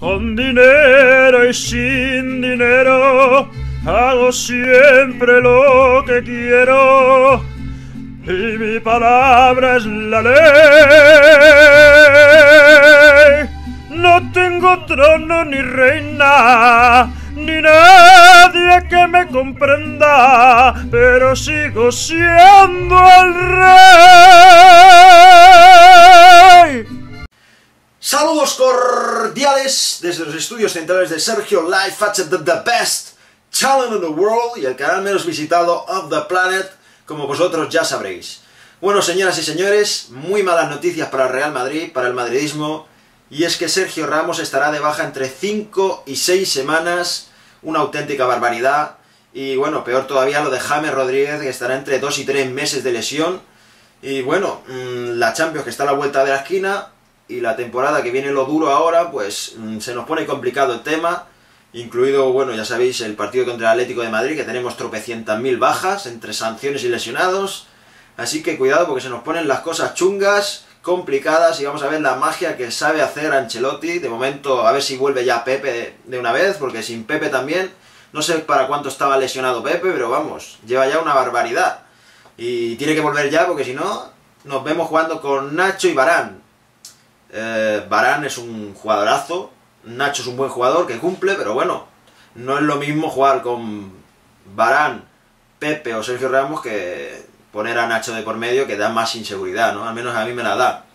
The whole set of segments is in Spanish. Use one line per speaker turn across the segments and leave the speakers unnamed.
Con dinero y sin dinero hago siempre lo que quiero y mi palabra es la ley. No tengo trono ni reina ni nadie que me comprenda, pero sigo siendo el rey.
Saludos cordiales desde los estudios centrales de Sergio Live at the best channel in the world y el canal menos visitado of the planet, como vosotros ya sabréis. Bueno, señoras y señores, muy malas noticias para el Real Madrid, para el madridismo, y es que Sergio Ramos estará de baja entre 5 y 6 semanas, una auténtica barbaridad, y bueno, peor todavía lo de James Rodríguez, que estará entre 2 y 3 meses de lesión, y bueno, la Champions que está a la vuelta de la esquina, y la temporada que viene lo duro ahora, pues se nos pone complicado el tema, incluido, bueno, ya sabéis, el partido contra el Atlético de Madrid, que tenemos tropecientas mil bajas, entre sanciones y lesionados, así que cuidado porque se nos ponen las cosas chungas, complicadas, y vamos a ver la magia que sabe hacer Ancelotti. De momento, a ver si vuelve ya Pepe de una vez, porque sin Pepe también, no sé para cuánto estaba lesionado Pepe, pero vamos, lleva ya una barbaridad, y tiene que volver ya, porque si no, nos vemos jugando con Nacho y Varane. Varane es un jugadorazo, Nacho es un buen jugador que cumple, pero bueno, no es lo mismo jugar con Varane, Pepe o Sergio Ramos que poner a Nacho de por medio, que da más inseguridad, ¿no? Al menos a mí me la da.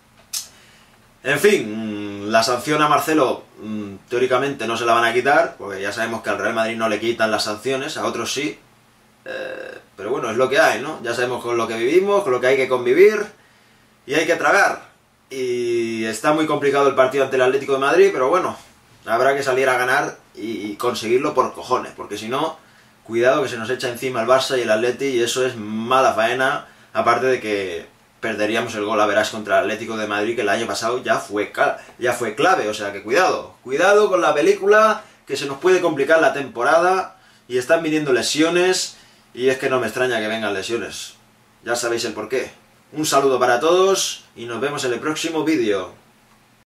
En fin, la sanción a Marcelo teóricamente no se la van a quitar, porque ya sabemos que al Real Madrid no le quitan las sanciones, a otros sí, pero bueno, es lo que hay, ¿no? Ya sabemos con lo que vivimos, con lo que hay que convivir y hay que tragar. Y está muy complicado el partido ante el Atlético de Madrid, pero bueno, habrá que salir a ganar y conseguirlo por cojones, porque si no, cuidado que se nos echa encima el Barça y el Atleti, y eso es mala faena, aparte de que perderíamos el gol a verás contra el Atlético de Madrid, que el año pasado ya fue clave, o sea que cuidado con la película, que se nos puede complicar la temporada, y están viniendo lesiones, y es que no me extraña que vengan lesiones, ya sabéis el porqué. Un saludo para todos y nos vemos en el próximo vídeo.